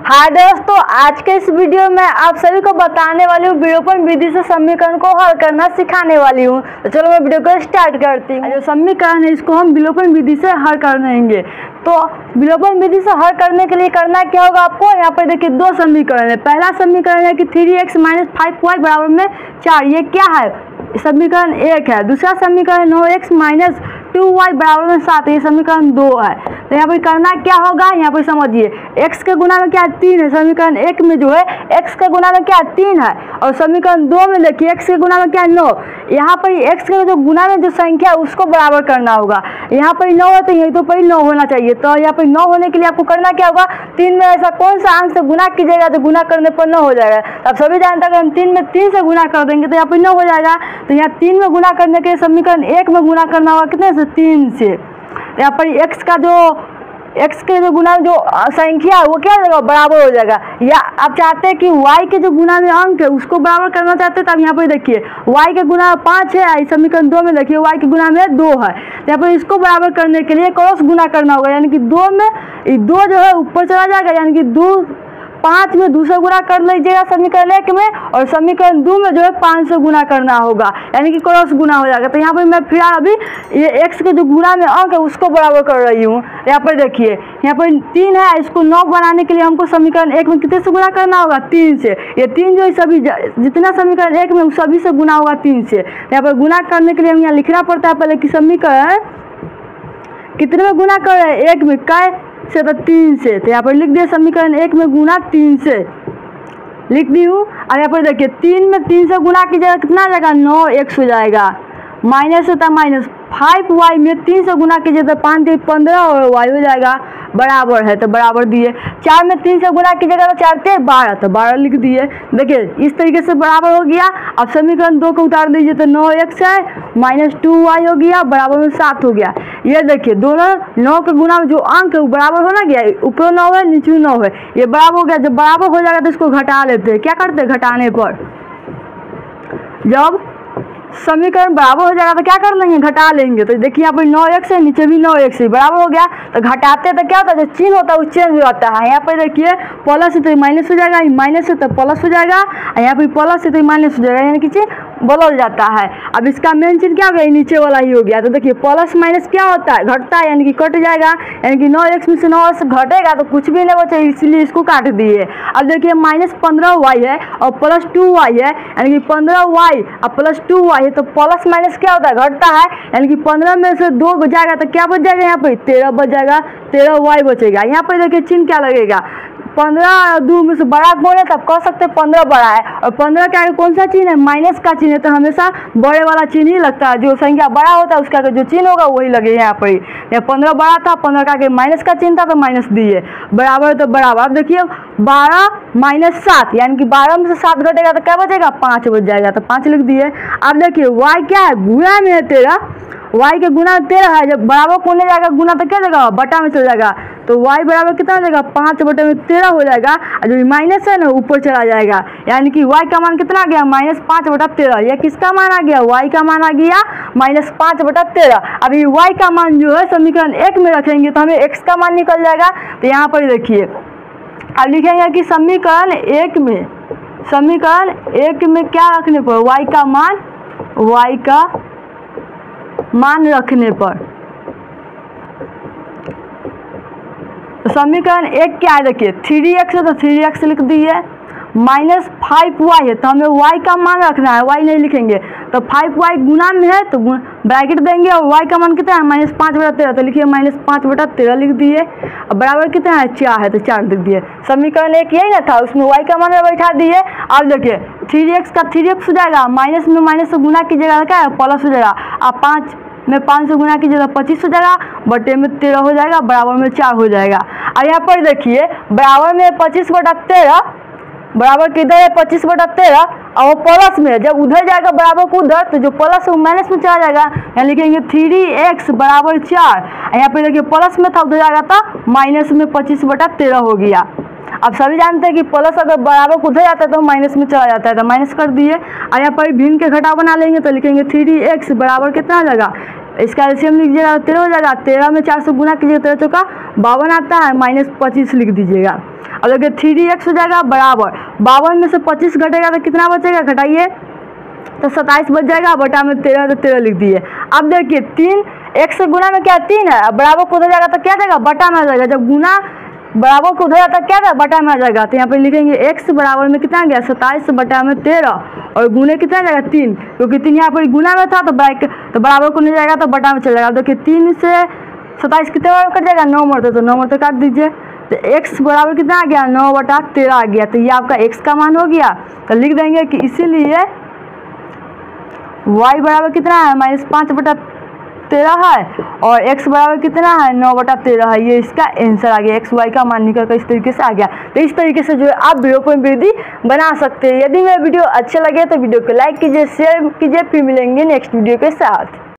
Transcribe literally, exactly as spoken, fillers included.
हाँ दोस्तों, आज के इस वीडियो में आप सभी को बताने वाली हूँ विलोपन विधि से समीकरण को हल करना सिखाने वाली हूँ। तो चलो मैं वीडियो को स्टार्ट करती हूँ। जो समीकरण है इसको हम विलोपन विधि से हल कर लेंगे। तो विलोपन विधि से हल करने के लिए करना क्या होगा आपको, यहाँ पर देखिए दो समीकरण है। पहला समीकरण है कि three x minus five y बराबर में चार, ये क्या है, समीकरण एक है। दूसरा समीकरण नौ एक्स माइनस टू वाई बराबर में सात, ये समीकरण दो है। तो यहाँ पर करना क्या होगा, यहाँ पर समझिए x के गुना में क्या है, तीन है। समीकरण एक में जो है x के गुना में क्या है, तीन है, और समीकरण दो में देखिए x के गुना में क्या है, नौ। यहाँ पर x के जो गुना में जो संख्या है उसको बराबर करना होगा। यहाँ पर नौ है तो यही तो पर नौ होना चाहिए। तो यहाँ पर नौ होने के लिए आपको करना क्या होगा, तीन में ऐसा कौन सा अंक से गुना कीजिएगा तो गुना करने पर नौ हो जाएगा। तो आप सभी जानते हैं अगर हम तीन में तीन से गुना कर देंगे तो यहाँ पर नौ हो जाएगा। तो यहाँ तीन में गुना करने के लिए समीकरण एक में गुना करना होगा कितने से, तीन से। यहाँ पर x का जो x के जो गुना में जो संख्या है वो क्या हो जाएगा, बराबर हो जाएगा। या आप चाहते हैं कि y के जो गुना में अंक है उसको बराबर करना चाहते हैं, तब यहाँ पर देखिए y के गुना में पाँच है, समीकरण दो में देखिए y के गुना में दो है। यहाँ पर इसको बराबर करने के लिए क्रॉस गुना करना होगा, यानी कि दो में दो जो है ऊपर चला जाएगा, यानी कि दो पाँच में दूसरा गुना कर लीजिएगा समीकरण एक में, और समीकरण दो में जो है पाँच से गुना करना होगा, यानी कि क्रॉस गुना हो जाएगा। तो यहाँ पर मैं फिर अभी ये x के जो गुना में अंक है उसको बराबर कर रही हूँ। यहाँ पर देखिए यहाँ पर तीन है, इसको नौ बनाने के लिए हमको समीकरण एक में कितने से गुना करना होगा, तीन से। ये तीन जो है सभी जितना समीकरण एक में सभी से गुना होगा तीन से। यहाँ पर गुना करने के लिए हम यहाँ लिखना पड़ता है पहले कि समीकरण कितने में गुना कर रहे हैं, एक में कै से तो तीन से। तो यहाँ पर लिख दिया समीकरण एक में गुना तीन से, लिख दी हूँ। और यहाँ पर देखिए तीन में तीन से गुना कीजिएगा कितना आ जाएगा, नौ एक्स हो जाएगा। माइनस होता है माइनस फाइव वाई में तीन से गुना कीजिए तो पाँच तीन पंद्रह और वाई हो जाएगा, बराबर है तो बराबर दिए। चार में तीन से गुना कीजिएगा तो चार तीन बारह, तो बारह लिख दिए। देखिए इस तरीके से बराबर हो गया। अब समीकरण दो को उतार दीजिए तो नौ एक्स है माइनस टू वाई हो गया, बराबर में सात हो गया। ये देखिए दोनों नौ के गुना में जो अंक है वो बराबर होना गया, ऊपर नौ है नीचे नौ है, ये बराबर हो गया। जब बराबर हो जाएगा तो इसको घटा लेते हैं। क्या करते हैं, घटाने पर जब समीकरण बराबर हो जाएगा तो क्या कर लेंगे, घटा लेंगे। तो देखिए यहाँ पर नौ एक्स है, नीचे भी नौ एक्स है, बराबर हो गया। तो घटाते तो क्या होता है, जो चिन्ह होता है वो चेंज हो जाता है। यहाँ पर देखिए प्लस है तो माइनस हो जाएगा, माइनस है तो प्लस हो जाएगा, और यहाँ पर प्लस है तो माइनस हो जाएगा, यानी कि चिन्ह बदल जाता है। अब इसका मेन चिन्ह क्या हो गया, नीचे वाला ही हो गया। तो देखिए प्लस माइनस क्या होता है, घटता है, यानी कि कट जाएगा, यानी कि नौ एक्स में से नौ एक्स घटेगा तो कुछ भी नहीं बचे, इसलिए इसको काट दिए। अब देखिए माइनस पंद्रह वाई है और प्लस टू वाई है, यानी कि पंद्रह वाई और प्लस टू वाई है, तो प्लस माइनस क्या होता है, घटता है, यानी कि पंद्रह में से दो जाएगा तो क्या बच जाएगा, यहाँ पर तेरह बच जाएगा, तेरह वाई बचेगा। यहाँ पर देखिए चिन्ह क्या लगेगा, पंद्रह दो में से बड़ा कौन है, तब कह सकते हैं पंद्रह बड़ा है, और पंद्रह का कौन सा चिन्ह है, माइनस का चिन्ह है। तो हमेशा बड़े वाला चिन्ह ही लगता है, जो संख्या बड़ा होता है उसका जो चिन्ह होगा वही लगे। यहाँ पर यह पंद्रह बड़ा था, पंद्रह का माइनस का चिन्ह था तो माइनस दिए, बराबर तो बराबर। अब देखिए बारह माइनस सात, यानी कि बारह में से सात घटेगा तो क्या बचेगा, पाँच बच जाएगा, तो पाँच लिख दिए। अब देखिए वाई क्या है, गुणा में है तेरह, वाई के गुना तेरह है, जब बराबर कौन ले जाएगा गुना तो क्या जाएगा, बटा में चल जाएगा। तो वाई बराबर कितना हो जाएगा, पाँच बटे में तेरह हो जाएगा, और जो माइनस है ना ऊपर चला जाएगा, यानी कि वाई का मान कितना आ गया, माइनस पाँच बटा तेरह। यह किसका मान आ गया, वाई का मान आ गया माइनस पाँच बटा तेरह। अभी वाई का मान जो है समीकरण एक में रखेंगे तो हमें एक्स का मान निकल जाएगा। तो यहाँ पर देखिए अब लिखेंगे कि समीकरण एक में समीकरण एक में क्या रखने पर, वाई का मान वाई का मान रखने पर। तो समीकरण एक क्या है, देखिए थ्री एक्स है तो थ्री एक्स लिख दिए, माइनस फाइव वाई है तो हमें वाई का मान रखना है, वाई नहीं लिखेंगे। तो फाइव वाई गुना में है तो ब्रैकेट देंगे, और वाई का मान कितना है, माइनस पाँच बटा तेरह, तो लिखिए माइनस पाँच बटा तेरह लिख दिए। अब बराबर कितना है, चार है तो चार लिख दिए। समीकरण एक यही ना था, उसमें वाई का मान बैठा दिए। अब देखिए थ्री एक्स का थ्री एक्स हो जाएगा, माइनस में माइनस से गुना कीजिएगा क्या है, प्लस हो जाएगा। अब पाँच में पाँच से गुना कीजिएगा पच्चीस हो जाएगा, बटे में तेरह हो जाएगा, बराबर में चार हो जाएगा। और यहाँ पर देखिए बराबर में पच्चीस बटा तेरह, बराबर किधर है, पच्चीस बटा तेरह, और वो प्लस में जब उधर जाएगा बराबर को उधर, तो जो प्लस है वो माइनस में चला जाएगा, यहाँ लिखेंगे थ्री एक्स बराबर चार। यहाँ पे देखिए प्लस में था उधर जाएगा तो माइनस में पच्चीस बटा तेरह हो गया। अब सभी जानते हैं कि प्लस अगर बराबर को उधर जाता है तो माइनस में चला जाता है, तो माइनस कर दिए। और यहाँ पर भिन्न के घटाव बना लेंगे तो लिखेंगे थ्री एक्स बराबर कितना आ जाएगा, इसका एलसीएम लिख दीजिएगा, तेरह हो जाएगा। तेरह में चार सौ गुना कीजिएगा, तेरह चौका बावन आता है, माइनस पच्चीस लिख दीजिएगा। अब देखिए थ्री एक्स हो जाएगा बराबर बावन में से पच्चीस घटेगा तो कितना बचेगा, घटाइए तो सत्ताईस बच जाएगा, बटा में तेरह तो तेरह लिख दिए। अब देखिए तीन एक्स से गुना में क्या तीन है, बराबर को उधर जाएगा तो क्या देगा, बटा में आ जाएगा। जब गुना बराबर को उधर जाता क्या था, बटा में आ जाएगा। तो यहाँ पे लिखेंगे एक्स बराबर में कितना गया, सत्ताईस बटा में तेरह, और गुने कितना जाएगा तीन, क्योंकि तीन यहाँ पर गुना में था तो बाइक तो बराबर को नहीं जाएगा तो बटा में चल जाएगा। देखिए तीन से सत्ताईस कितने बार कट जाएगा, नौ मरते, तो नौ मरते काट दीजिए। तो एक्स बराबर कितना आ गया, नौ बटा तेरह आ गया। तो ये आपका एक्स का मान हो गया। तो लिख देंगे कि इसीलिए वाई बराबर कितना है, माइनस पाँच बटा तेरह है, और एक्स बराबर कितना है, नौ बटा तेरह है। ये इसका आंसर आ गया, एक्स वाई का मान निकल कर इस तरीके से आ गया। तो इस तरीके से जो है आप विलोपन विधि बना सकते हैं। यदि मेरा वीडियो अच्छे लगे तो वीडियो को लाइक कीजिए, शेयर कीजिए। फिर मिलेंगे नेक्स्ट वीडियो के साथ।